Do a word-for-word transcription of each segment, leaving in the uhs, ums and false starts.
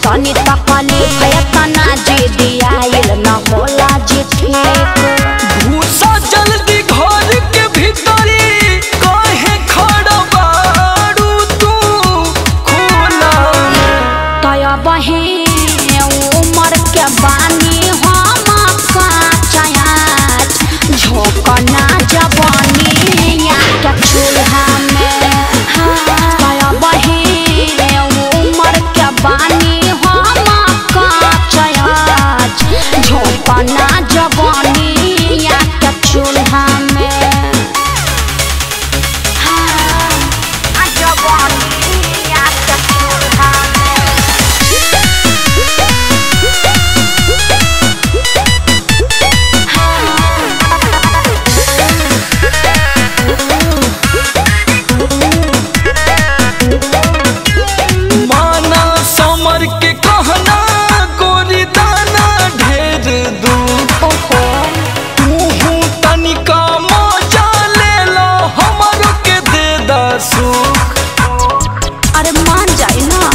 तनी तकली भयतना जी दियाइल न होला जी ठीक घुसा जल्दी घर के भीतरी काहे खड़ा बारू तू खोला तया बहे उमर के बानी हम काचया झोंकना जवानी या के चूल्हा में तया बहे उमर के बानी हम काचया झोंकना जवानी या के चूल्हा में जवानी या के चूल्हा में माना समर के कहना गोरी दाना ढेर दू तू तनिका मजा ले लो हमरो के दे दा सुख अरे मान जाए ना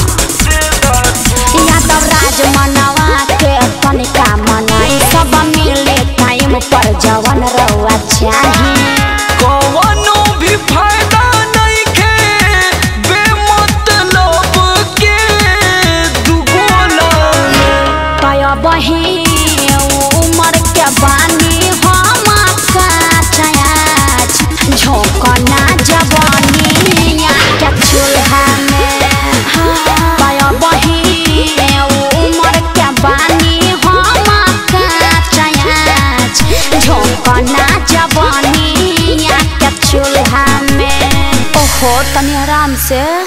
यादव राज मनवा के तनिका मनाई सब मिले टाइम पर जवन रहुआ चाहे कवनो भी फायदा नहीं के बेमतलब के दुगोला तया बहे उमर के बानी हम काचया झोंकना जवानी या के चूल्हा में तया बहे उमर के बानी हम काचया झोंकना जवानी या के चूल्हा में ओहो तनी आराम से।